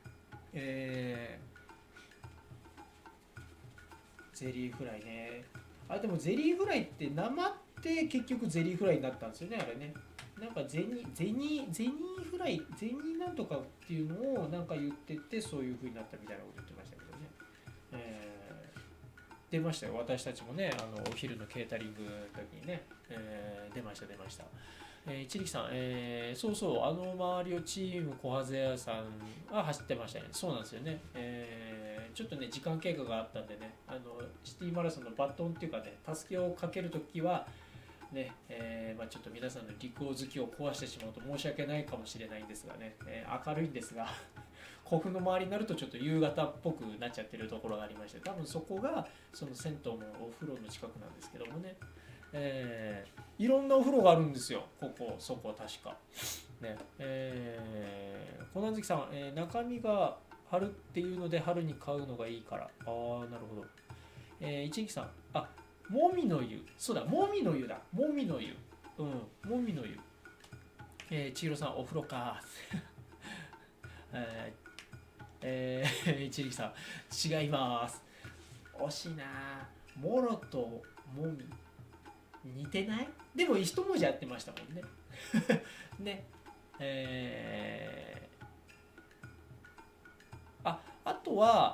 ゼリーフライね。でもゼリーフライって生って結局ゼリーフライになったんですよね、あれね。なんかゼニーフライ、ゼニーなんとかっていうのをなんか言ってて、そういう風になったみたいなこと言ってましたけどね。 出ましたよ。私たちもね、お昼のケータリングの時にね、出ました。一力さん、そうそう、周りをチーム小ハゼ屋さんは走ってましたね。そうなんですよね。ちょっとね、時間経過があったんでね、シティマラソンのバトンっていうかね、たすきをかけるときは、ねちょっと皆さんの陸王好きを壊してしまうと申し訳ないかもしれないんですがね、明るいんですが古墳の周りになるとちょっと夕方っぽくなっちゃってるところがありまして、多分そこがその銭湯のお風呂の近くなんですけどもね、いろんなお風呂があるんですよ、そこ確かね。小南月さん、中身が春っていうので春に買うのがいいから、なるほど。一力さん、もみの湯、そうだ、もみの湯だ、もみの湯、もみの湯。千尋さん、お風呂か。一力さん、違います。惜しいな。もろともみ似てない？でも一文字合ってましたもんね。ね。あとは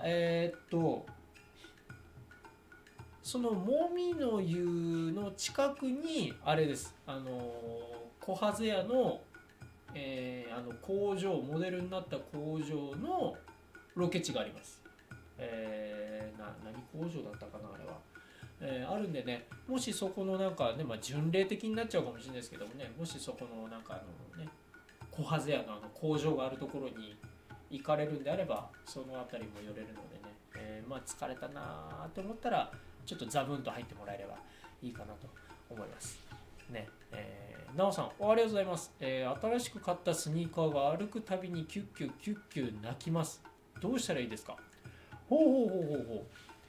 そのもみの湯の近くにあれです。小ハゼ屋の工場、モデルになった工場のロケ地があります。何工場だったかなあれは。あるんでね、もしそこのなんかね、巡礼的になっちゃうかもしれないですけどもね、もしそこのなんかね、小ハゼ屋の工場があるところに行かれるんであれば、その辺りも寄れるのでね、疲れたなと思ったら、ちょっとザブンと入ってもらえればいいかなと思います。ね、なおさん、ありがとうございます。新しく買ったスニーカーが歩くたびにキュッキュキュッキュ泣きます。どうしたらいいですか？ほう。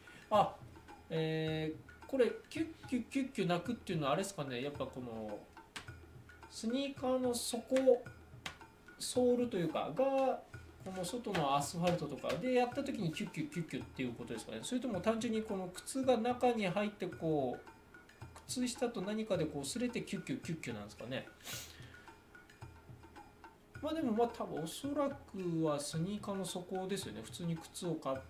これキュッキュキュッキュ泣くっていうのはあれですかね、やっぱこのスニーカーの底ソールというかがこの外のアスファルトとかでやった時にキュッキュキュッキュっていうことですかね。それとも単純にこの靴が中に入ってこう靴下と何かでこう擦れてキュッキュキュッキュなんですかね。でも多分おそらくはスニーカーの底ですよね。普通に靴を買って、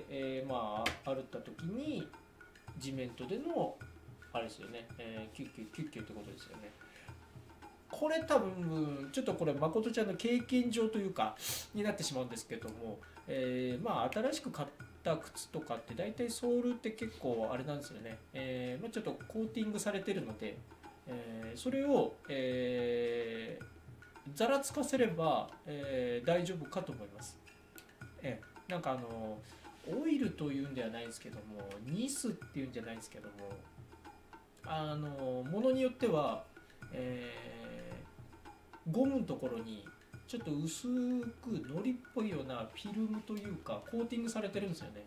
歩った時に地面とでのあれですよね、キュッキュキュッキュってことですよね。これ多分ちょっとこれ誠ちゃんの経験上というかになってしまうんですけども、新しく買った靴とかって大体ソールって結構あれなんですよね、ちょっとコーティングされてるので、それを、ざらつかせれば、大丈夫かと思います。なんかオイルというんではないですけども、ニスっていうんじゃないですけども、ものによっては、ゴムのところにちょっと薄くのりっぽいようなフィルムというかコーティングされてるんですよね。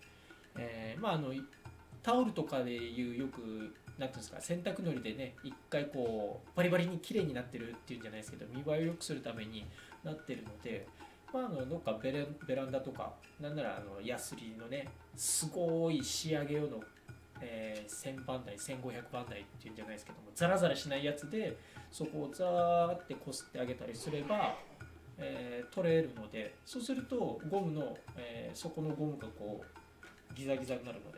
タオルとかでいうよくなんていうんですか、洗濯のりでね一回こうバリバリに綺麗になってるっていうんじゃないですけど、見栄えを良くするためになってるので、どっかベランダとかなんならヤスリのねすごい仕上げ用の、1000番台1500番台っていうんじゃないですけども、ザラザラしないやつでそこをザーってこすってあげたりすれば、取れるので、そうするとゴムの、そこのゴムがこうギザギザになるので、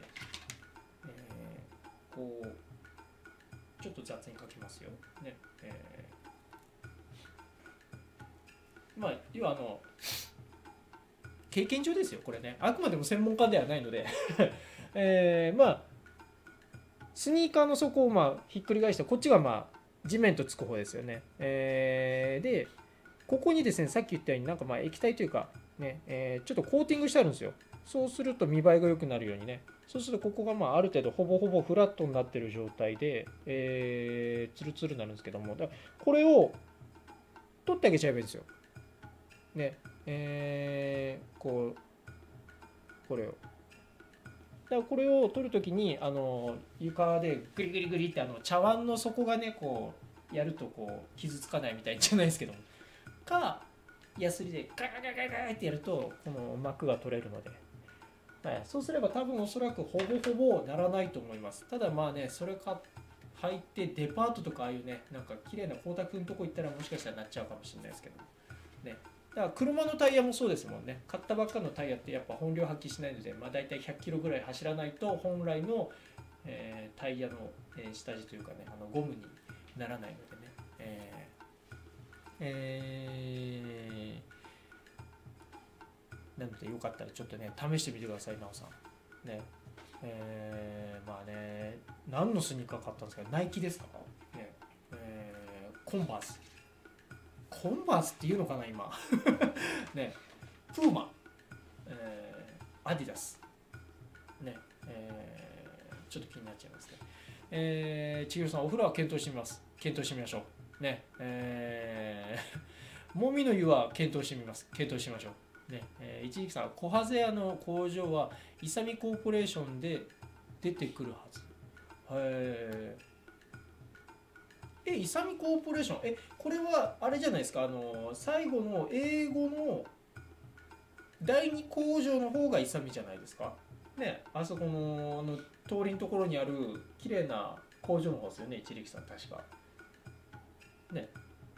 こうちょっと雑に書きますよね。要は経験上ですよこれね、あくまでも専門家ではないのでスニーカーの底をひっくり返して、こっちが地面とつく方ですよね。でここにですね、さっき言ったようになんか液体というかね、ちょっとコーティングしてあるんですよ。そうすると見栄えが良くなるようにね。そうするとここがある程度ほぼほぼフラットになってる状態で、ツルツルになるんですけども、これを取ってあげちゃえばいいんですよ。ね、これを。だからこれを取るときに床でグリグリグリって茶碗の底がねこうやるとこう傷つかないみたいじゃないですけども、ヤスリでガガガガガってやるとこの膜が取れるので、そうすれば多分おそらくほぼほぼならないと思います。ただそれか履いてデパートとかああいうねなんか綺麗な光沢のとこ行ったらもしかしたらなっちゃうかもしれないですけどね。 だから車のタイヤもそうですもんね。買ったばっかのタイヤってやっぱ本領発揮しないので、まあ、大体100キロぐらい走らないと本来の、タイヤの、下地というかね、ゴムにならないのでね。なのでよかったらちょっとね試してみてください、なおさん。ね。まあね、何のスニーカー買ったんですか？ナイキですか？ね。コンバース。コンバースっていうのかな今。ね。プーマ。アディダス。ね。ちょっと気になっちゃいますね。ちひろさん、お風呂は検討してみます。検討してみましょう。ね。もみの湯は検討してみます。検討しましょう。ね。一力さん、コハゼ屋の工場はイサミコーポレーションで出てくるはず。イサミコーポレーション。これはあれじゃないですか。最後の英語の第二工場の方がイサミじゃないですか。ね。あそこの、通りのところにある綺麗な工場の方ですよね、一力さん、確か。ね。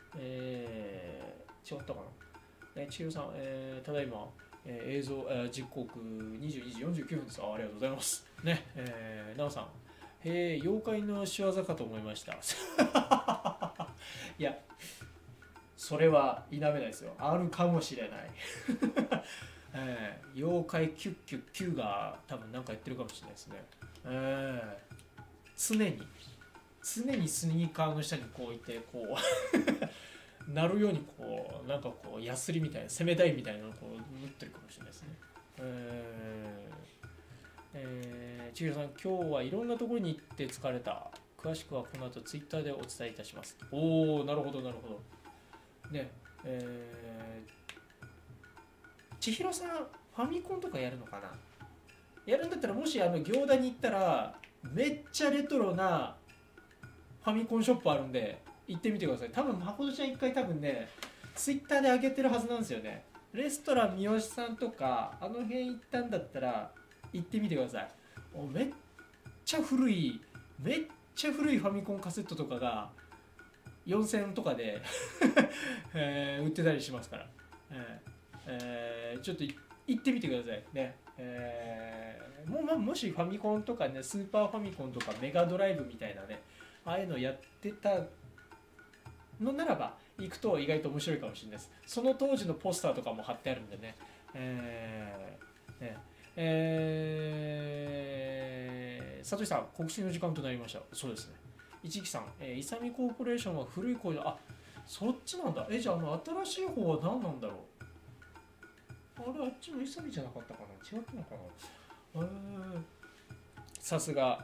違ったかな。千尋さん、ただいま、映像、実刻22時49分です。ありがとうございます。ね。なおさん、妖怪の仕業かと思いました。いや、それは否めないですよ。あるかもしれない。妖怪キュッキュッキュが多分なんかやってるかもしれないですね。常にスニーカーの下にこういてこうなるようにこうなんかこうヤスリみたいな攻め台みたいなのをこう縫ってるかもしれないですね。ちひろさん、今日はいろんなところに行って疲れた。詳しくはこの後ツイッターでお伝えいたします。おお、なるほどなるほど。ね、ちひろさん、ファミコンとかやるのかな？やるんだったら、もし行田に行ったらめっちゃレトロなファミコンショップあるんで行ってみてください。多分まことちゃん一回多分ねツイッターで上げてるはずなんですよね。レストラン三好さんとかあの辺行ったんだったら行ってみてください。めっちゃ古いファミコンカセットとかが4000円とかで売ってたりしますから、ちょっと行ってみてくださいね。もしファミコンとかね、スーパーファミコンとかメガドライブみたいなね、ああいうのやってたのならば行くと意外と面白いかもしれないです。その当時のポスターとかも貼ってあるんでね。さとしさん、告知の時間となりました。そうですね。一木さん、イサミコーポレーションは古い工場、そっちなんだ。じゃあ新しい方は何なんだろう。あっちのイサミじゃなかったかな。違ったのかな。さすが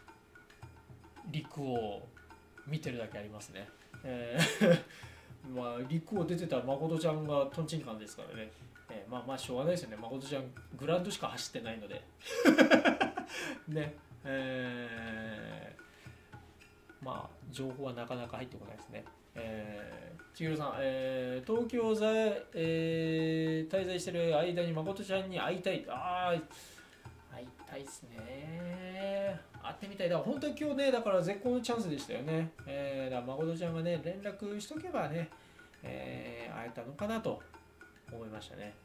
陸を見てるだけありますね。まあ陸を出てた誠ちゃんがトンチンカンですからね。まあしょうがないですよね。誠ちゃんグラウンドしか走ってないのでね。まあ情報はなかなか入ってこないですね。ちひろさん、東京滞在してる間に誠ちゃんに会いたい。会いたいですね。会ってみたい。だから本当に今日ね、だから絶好のチャンスでしたよね。だから誠ちゃんがね、連絡しとけばね、会えたのかなと思いましたね。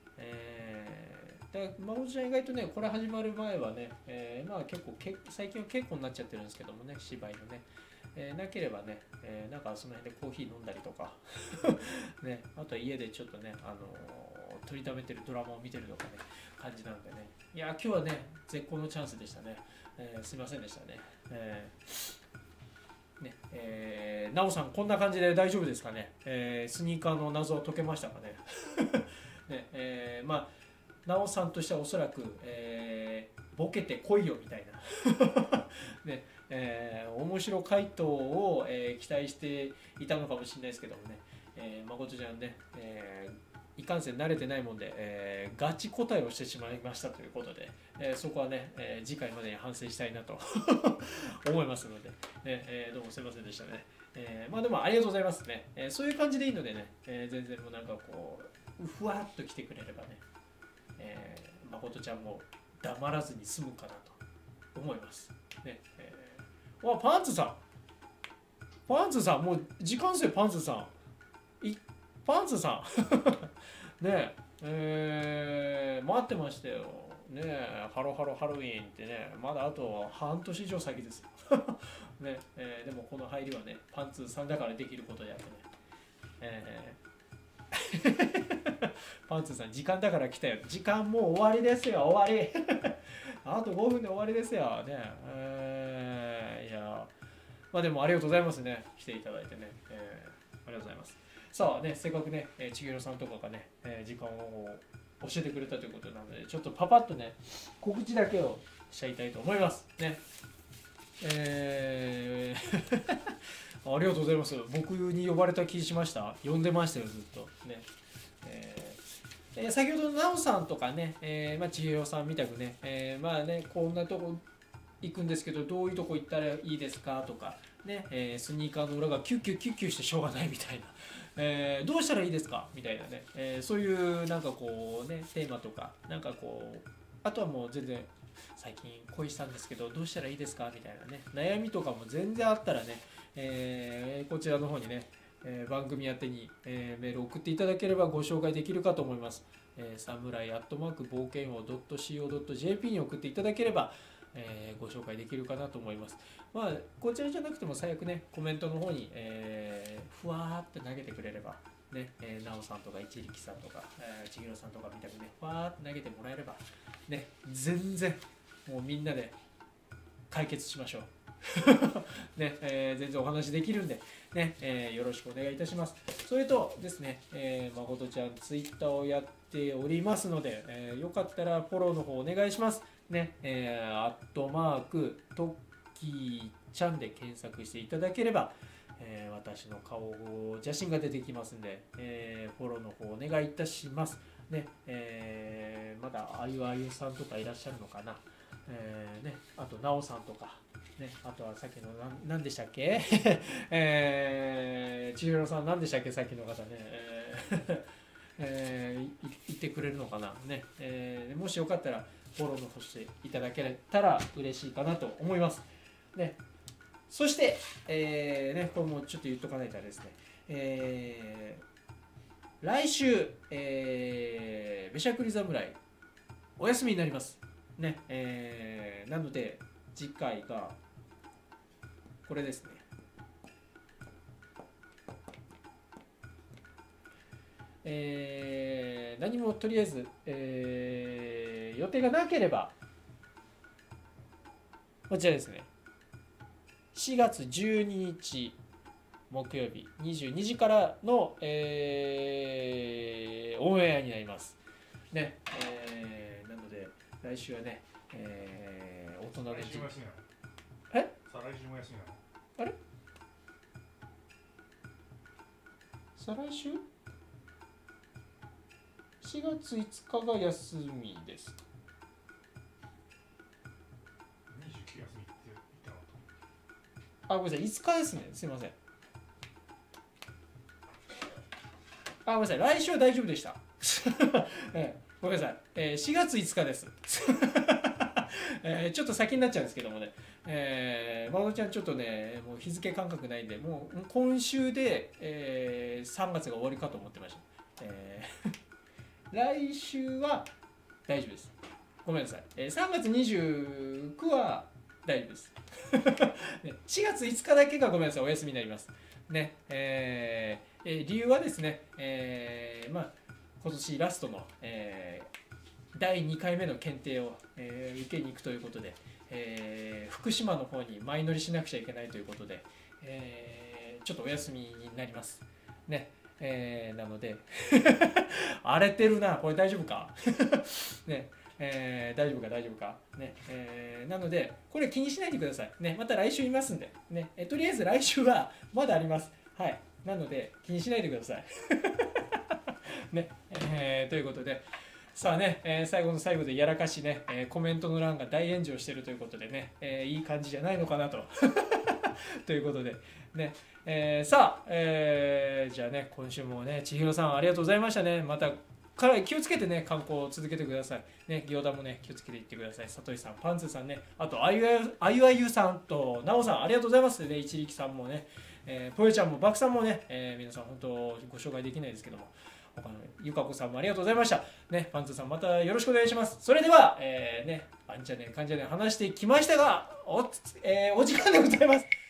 誠ちゃん意外とね、これ始まる前はね、まあ結構最近は結構になっちゃってるんですけどもね、芝居のね。なければね、なんかその辺でコーヒー飲んだりとか、ね、あとは家でちょっとね、取りためてるドラマを見てるとかね、感じなんでね。いや、今日はね、絶好のチャンスでしたね。すいませんでしたね。なおさん、こんな感じで大丈夫ですかね。スニーカーの謎は解けましたかね。ね、まあ、なおさんとしてはおそらく、ボケてこいよみたいな。ね、面白回答を、期待していたのかもしれないですけどもね、誠ちゃんね、いかんせん慣れてないもんで、ガチ答えをしてしまいましたということで、そこはね、次回までに反省したいなと思いますので、どうもすいませんでしたね。まあでもありがとうございますね。そういう感じでいいのでね、全然もうなんかこう、ふわっと来てくれればね、誠ちゃんも黙らずに済むかなと思います。ね。パンツさん、もう時間ですよ、パンツさん。パンツさんね待ってましたよ。ねハロハロハロウィーンってね、まだあと半年以上先ですよ。ねでもこの入りはね、パンツさんだからできることであってね。パンツさん、時間だから来たよ。時間もう終わりですよ、終わり。あと5分で終わりですよ。ねいや、まあでもありがとうございますね。来ていただいてね。ありがとうございます。さあね、せっかくね、千尋さんとかがね、時間を教えてくれたということなので、ちょっとパパッとね、告知だけをしちゃいたいと思います。ね。ありがとうございます。僕に呼ばれた気しました。呼んでましたよ、ずっと。ね。先ほどのなおさんとかね、千尋さんみたくね、まあね、こんなとこ行くんですけど、どういうとこ行ったらいいですかとか、ね、スニーカーの裏がキュッキュッキュッキュッしてしょうがないみたいな、どうしたらいいですかみたいなね、そういうなんかこうね、テーマとか、なんかこう、あとはもう全然、最近恋したんですけど、どうしたらいいですかみたいなね、悩みとかも全然あったらね、こちらの方にね、番組宛てに、メールを送っていただければご紹介できるかと思います。サムライ冒険王 .co.jp に送っていただければ、ご紹介できるかなと思います。まあ、こちらじゃなくても最悪ね、コメントの方に、ふわーって投げてくれれば、ね、なおさんとか一力さんとか、千尋さんとかみたくね、ふわーって投げてもらえれば、ね、全然、もうみんなで解決しましょう。ね全然お話できるんで、ねよろしくお願いいたします。それとですね、まことちゃんツイッターをやっておりますので、よかったらフォローの方お願いします。ねアットマークトッキーちゃんで検索していただければ、私の顔写真が出てきますんで、フォローの方お願いいたします。ねまだあゆあゆさんとかいらっしゃるのかな。あとなおさんとか、ね、あとはさっきの何でしたっけ千尋さん何でしたっけさっきの方ね、言ってくれるのかな、ねもしよかったらフォローの方していただけたら嬉しいかなと思います、ね、そして、これもちょっと言っとかないとですね、来週、べしゃくり侍お休みになりますね、なので次回がこれですね。何もとりあえず、予定がなければこちらですね。4月12日木曜日22時からの、オンエアになります。ね、なので来週はね、大人の来週も休みなの？ え？ 再来週も休みなの？ あれ？再来週 ?4 月5日が休みです。 29休みって言ったの？ あ、ごめんなさい、5日ですね。すいません。あ、ごめんなさい、来週は大丈夫でした。ごめんなさい、4月5日です。ちょっと先になっちゃうんですけどもね、まおちゃんちょっとね、もう日付感覚ないんで、もう今週で、3月が終わりかと思ってました。来週は大丈夫です。ごめんなさい。3月29は大丈夫です。4月5日だけがごめんなさい、お休みになります。ね、理由はですね、まあ、今年ラストの、第2回目の検定を、受けに行くということで、福島の方に前乗りしなくちゃいけないということで、ちょっとお休みになります。ねなので荒れてるな、これ大丈夫かね大丈夫か大丈夫か、ねなのでこれ気にしないでください、ね、また来週いますんで、ねとりあえず来週はまだあります。はい、なので気にしないでくださいねということでさあね、最後の最後でやらかしね、コメントの欄が大炎上してるということでね、いい感じじゃないのかなとということでね、さあ、じゃあね今週もね千尋さんありがとうございましたね。また気をつけてね観光を続けてくださいね。行田もね気をつけていってください。さといさん、パンツーさんね、あとあゆあゆさんとなおさんありがとうございますね。一力さんもね、ぽよちゃんもバクさんもね、皆さん本当ご紹介できないですけども他のゆかこさんもありがとうございました。ね、パンツさんまたよろしくお願いします。それでは、ね、あんちゃね、かんちゃね話してきましたが、お時間でございます。